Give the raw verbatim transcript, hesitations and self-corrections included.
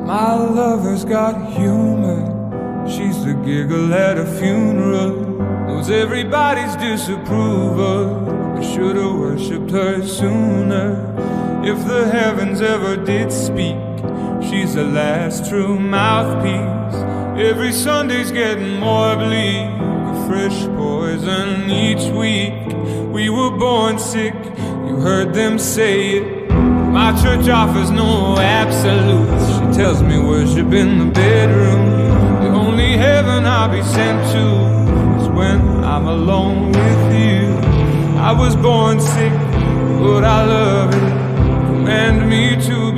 My lover's got humor. She's the giggle at a funeral. Knows everybody's disapproval, but should've worshipped her sooner. If the heavens ever did speak, she's the last true mouthpiece. Every Sunday's getting more bleak, a fresh poison each week. We were born sick, you heard them say it. My church offers no absolutes. She tells me worship in the bedroom. The only heaven I'll be sent to is when I'm alone with you. I was born sick, but I love it. Command me to be